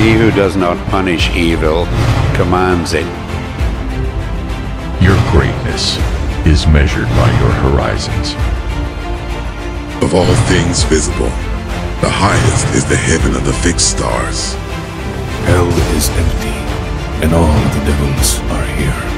He who does not punish evil commands it. Your greatness is measured by your horizons. Of all things visible, the highest is the heaven of the fixed stars. Hell is empty, and all the devils are here.